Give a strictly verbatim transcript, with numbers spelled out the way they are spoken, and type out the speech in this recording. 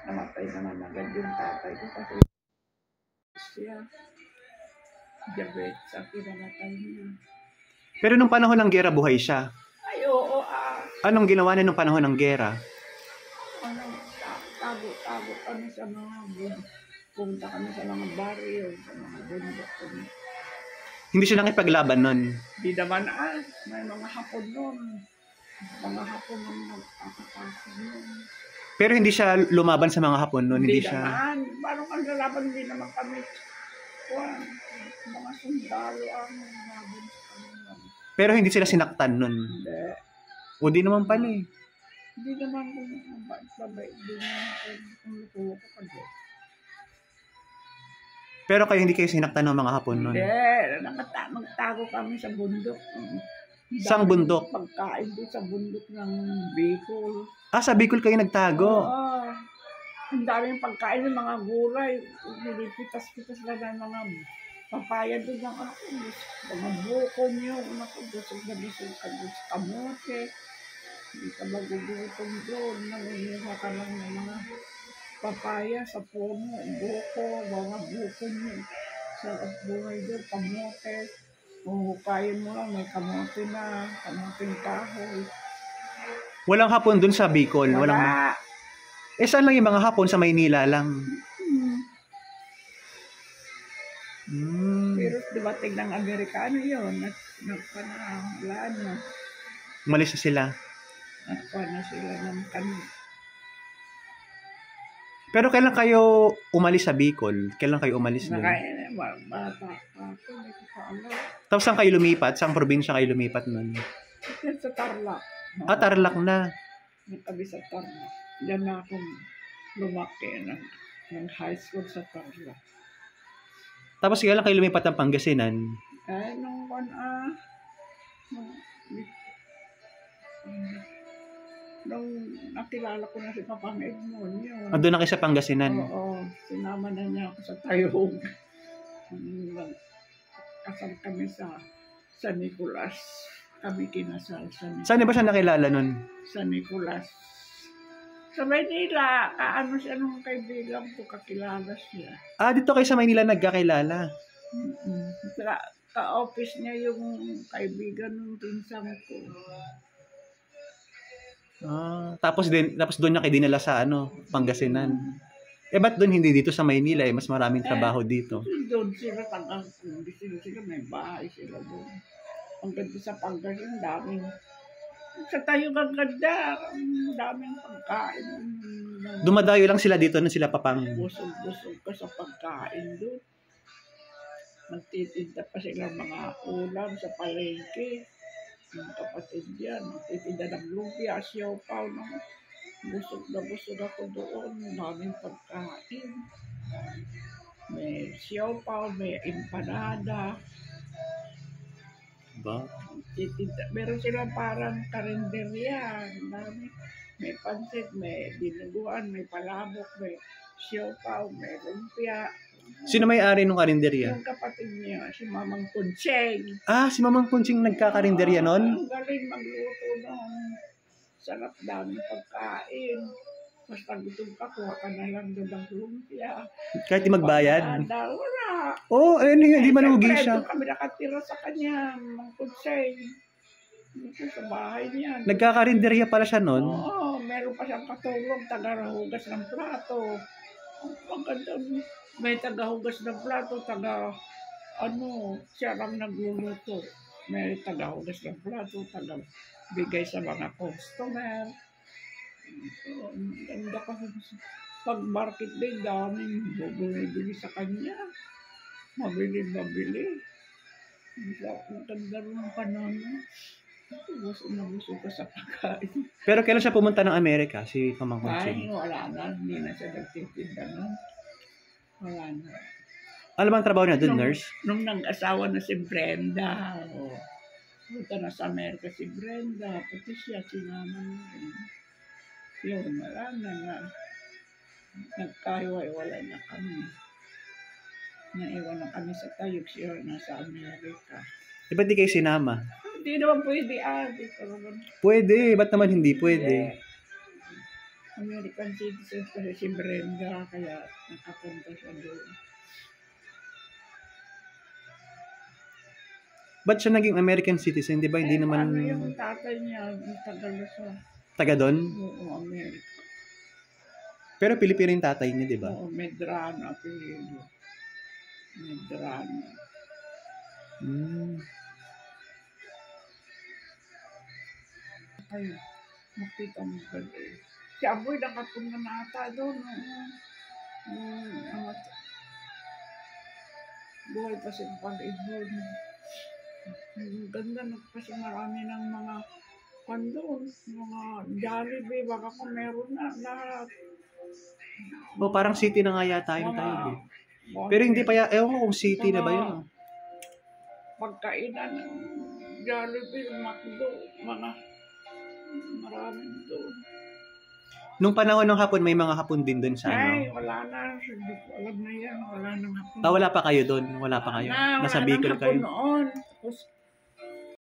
namatay naman agad yung tatay ko kasi siya, diabetes ang kinamatay niya. Pero nung panahon ng gera, buhay siya. Ay, oo, ah. Anong ginawa niya nung panahon ng gera? Ano, tago-tago kami sa mga bundok. Punta kami sa mga barrio, sa mga bundok. Hindi siya nakipaglaban nun? Di naman, ah, may mga hapon nun. Mga hapon nung nagpapapasok nun. Pero hindi siya lumaban sa mga hapon nun? Hindi, Hindi siya... naman. Parang ang lalaban, hindi naman kami. Wow, mga sundalo ang laban sa kanila. Pero hindi sila sinaktan nun? Hindi. O di naman pala eh. Hindi naman kung mabait-mabait. Hindi naman kung lutuwa ko ka doon. Pero kayo hindi kayo sinaktan ng mga hapon nun? Hindi. Nagta- Magtago kami sa bundok. Saan bundok? Pagkain doon sa bundok ng Bicol. Ah, sa Bicol kayo nagtago? Oo. Ang daming pagkain ng mga gulay. Nilipitas-pitas na ng mga papaya doon ng ako. Mga buko niyo. Ako, busog na busog ka doon sa kamote. Hindi ka magugutom doon. Nangunguha ka lang ng mga papaya sa puno, buko, mga buko niyo. Sa buhay doon, kamote. Huhukayin mo lang, may kamote na, kamoteng kahoy. Walang hapon dun sa Bicol? Wala. Walang... Eh, saan lang yung mga hapon? Sa Maynila lang? Hmm. Hmm. Pero dumating ng Amerikano yun. Nagpanahala na. Umalis na sila? Nagpa na sila ng kami. Pero kailan kayo umalis sa Bicol? Kailan kayo umalis doon? Nakain na, bata ako, hindi ko pa alam. Tapos saan kayo lumipat? Saan probinsya kayo lumipat nun? Yan sa Tarlac. Ah, Tarlac na. Nagkabi sa Tarlac. Diyan na akong lumaki ng, ng high school sa Tarlac. Tapos kailan kayo lumipat ng Pangasinan? Eh, nung one, ah, nung, nung nakilala ko na si Papang Edmond yun. Ando na kayo sa Pangasinan? Oo, sinama na niya ako sa Tayog. Kasal kami sa San Nicolas. Kami kinasal sa Nicolas. Saan ba siya nakilala nun? Sa Nicolas. Sa Maynila, kaano siya nung kaibigan ko, kakilala siya. Ah, dito kayo sa Maynila nagkakilala? Mm-mm. Sa ka-office niya yung kaibigan ng pinsang ko. Ah, tapos din tapos doon niya kayo dinala sa ano, Pangasinan. Eh ba't doon hindi dito sa Maynila eh? Mas maraming trabaho dito. Doon sila tagang hindi sila sila may bahay sila doon. Ang ganda sa Pangasinan, daming sa tayo ang ganda, ang daming pagkain. Dumadayo lang sila dito na sila papang. Busog-busog ka sa pagkain doon. Magtitinda pa sila mga ulam sa palengke. Yung kapatid yan, magtitinda ng lumpia, siopaw, no? Busog na busog ako doon, daming pagkain. May siopaw, may empanada. Ba? Titinda. Meron silang parang karinderya. Dami. May pansit, may dinuguan, may palabok, may siopaw, may lumpia. Sino may-ari nung karinderya? Yung kapatid niya, si Mamang Kuncheng. Ah, si Mamang Kunching nagkakarinderya nun? Ang galing magluto ng sarap dami pagkain. Basta gutom ka, kuha ka na lang doon ng lumpia. Kahit di magbayad? Pagkada, wala. Oo, oh, eh, hindi malugi siya. Doon kami nakatira sa kanya, Mamang Kuncheng. Dito sa bahay niya. Nagkakarinderya pala siya nun? Oo, meron pa siyang katulong, taga-hugas ng plato. Ang maganda, may taga-hugas ng plato, taga, ano, siya lang nagluluto. May taga-hugas ng plato, taga-bigay sa mga customer. Ang ganda kasi pag-market day, daming bumibili sa kanya. Mabili-mabili. Ang ganda rin ang panahon. Gusto na gusto ko sa pagkain. Pero kailan siya pumunta ng Amerika, si Mamang Ay, Kunching? wala na. Hindi na siya nagtitinda nun. Wala na. Ano bang trabaho niya doon, Nung, nurse? nung nag-asawa na si Brenda, oh, punta na sa Amerika si Brenda, pati siya, sinama niya. Yun, wala na nga. Nagkahiwa-iwalay na kami. Naiwan na kami sa Tayog, siya nasa Amerika. Eh, ba't di kayo sinama? Hindi naman pwede, ah. Di ko naman. Pwede, ba't naman hindi pwede? American citizen kasi si Brenda, kaya nakapunta siya doon. Ba't siya naging American citizen? Di ba hindi Eh, naman ano yung tatay niya, tagal siya. taga doon? Oo, America. Pero Pilipino yung tatay niya, di ba? Oo, Medrano, apelido. Medrano. Hmm. Ay, makita mo ba doon? Si Aboy nakapunta na ata doon. Oo. Yung, ano, buhay pa si pag-ibon. Ang ganda na kasi marami ng mga kondon, mga Jollibee, baka kung meron na lahat. O parang city na nga yata yun tayo. Eh. Mga- Pero hindi pa, ya- ewan ko kung city na ba yun. oh. Pagkainan ng Jollibee, McDo, mga maraming doon. Nung panahon ng hapon, may mga hapon din doon sa Ay, ano. wala na. Hindi ko alam na yan. Wala nang hapon. Ah, wala pa kayo doon. Wala pa kayo. Na, wala Nasa nang Bicol hapon kayo. noon. Tapos